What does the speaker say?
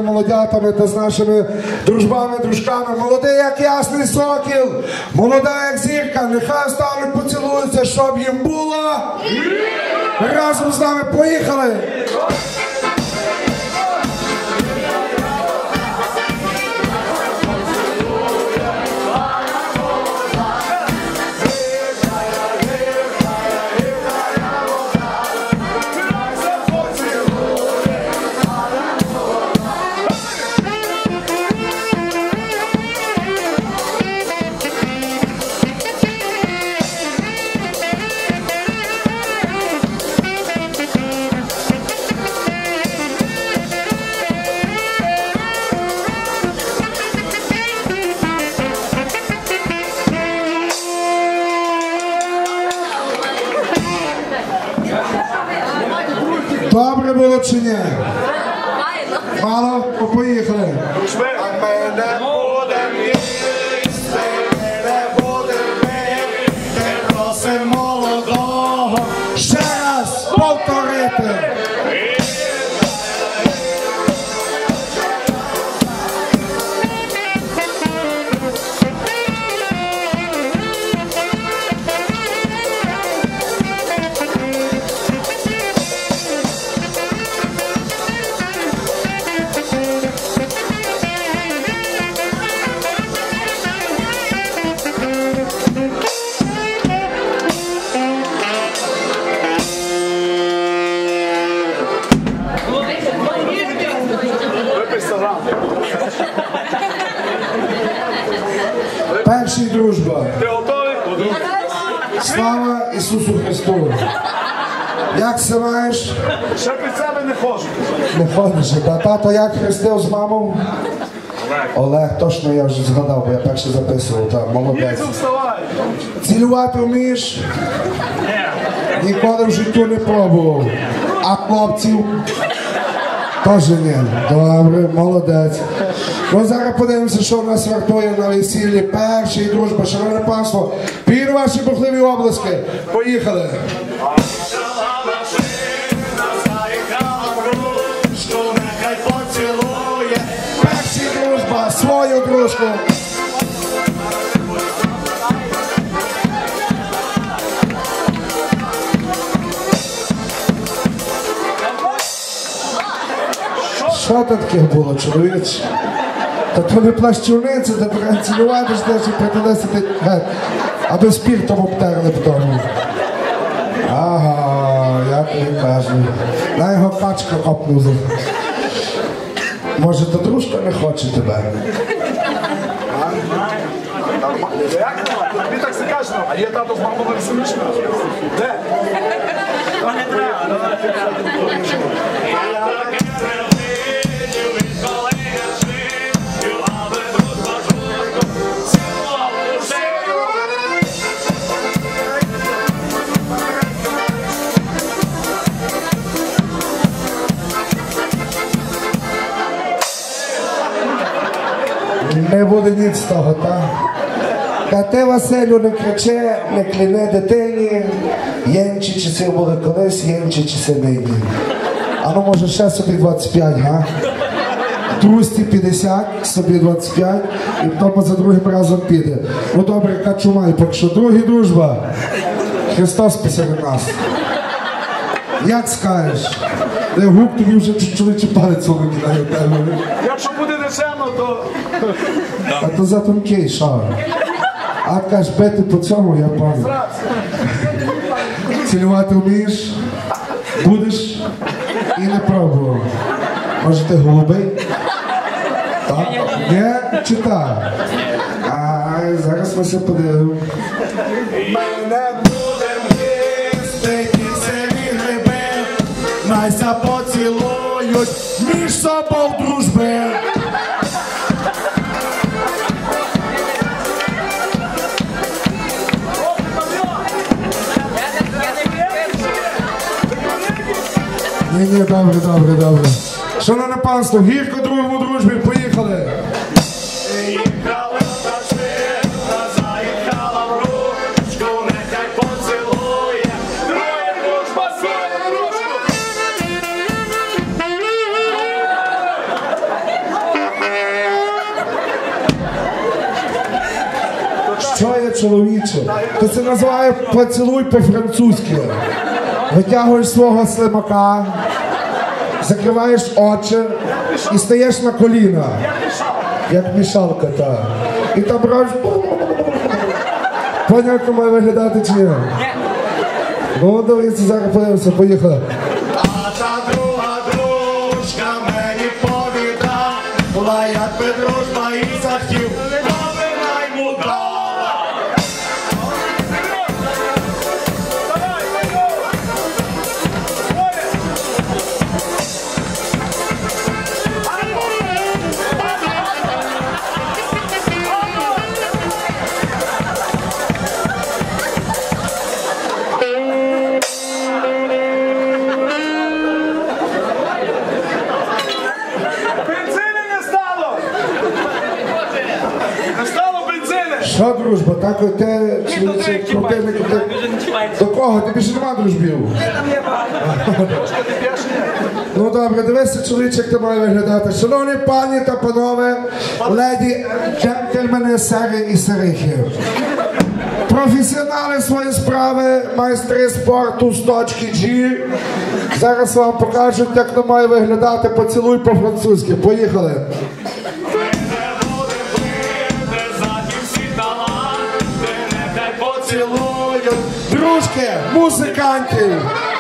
нашими молодятами та з нашими дружбами, дружками. Молодий, як ясний сокіл, молода, як зірка, нехай встануть, поцілуються, щоб їм було. Разом з нами поїхали! Добре було чи ні? Мало? Поїхали. А ми не будемо їсти, ми не будемо пити, не просимо молодого. Ще раз повторити. Перший дружба. Ти готовий? Слава Ісусу Христу. Як се маєш? Ще під себе не ходжу. Не ходиш. Тато як хрестив з мамою? Олег, точно я вже згадав, бо я перший записував. Так, молодець. Ніцу вставай. Цілувати вмієш? Ніколи в життю не пробував. А хлопців? Теж ні. Добре, молодець. Ну зараз подивимося, що в нас вартує на весіллі. Перший дружба, шановне панство. Під ваші бурхливі обласки. Поїхали. Перший дружба, свою дружку. Що то таке було, чоловіч? Та то не плащівниця, де треба цілувати, що теж притулесити геть. А до спіртом обтерли в тому. Ага, як він каже. На його качка копнув. Може, та дружка не хоче тебе? Як? Тобі так все кажеш, а є тато з мамою веселіше? Де? Не треба. Не буде ніц з того, так? Та ти, Василю, не кричи, не кляни дитині. Єнчі часи були колись, єнчі часи нині. А ну, може, ще собі 25, га? Трусті 50, собі 25, і потім за другим разом піде. Ну добре, качумай, поки що другі дружба. Христос посеред нас. Як скажеш? Де гук тобі вже чоловічий палець викидає тебе. Якщо буде нечемно, то... А то за тонкий, що? А кажеш, бити по цьому, я пам'ятаю. Цілювати вмієш? Будеш? І не пробував. Може, ти голубий? Так? Ні? Чи так? Ай, зараз ми все подивимо. Ми не будемо їсти ті сирі гриби, найся поцілують між собою дружби. Ні, добре. Шановне панство, гірко другому дружбі, поїхали! Їхала та швидка, заїхала в ручку, нехай поцілує, троє дружба, свою дружку. чоловіче. То це називає поцілуй по-французьки. Витягуєш свого слимака, закриваєш очі і стаєш на коліна. Як мішалка, так. І там робиш... Поняв, як має виглядати чи ні? Ну, дивіться, зараз подивимося, поїхали. А та друга дружка мені повіда, була якби дружба і захотів, поминай мудала. Бензини не стало! Не стало бензини! Що, дружба, так от те, чи крути, не крути? До кого? Ти більше нема дружбів? Трошки не п'єш, ні? Ну добре, дивися, чоловіче, як ти має виглядати. Шановні пані та панове, леді, джентльмени, сери і серихи. Професіонали своєї справи, майстри спорту з точки G. Зараз вам покажуть, як не має виглядати поцілуй по-французьки. Поїхали. Дружки, музикантів.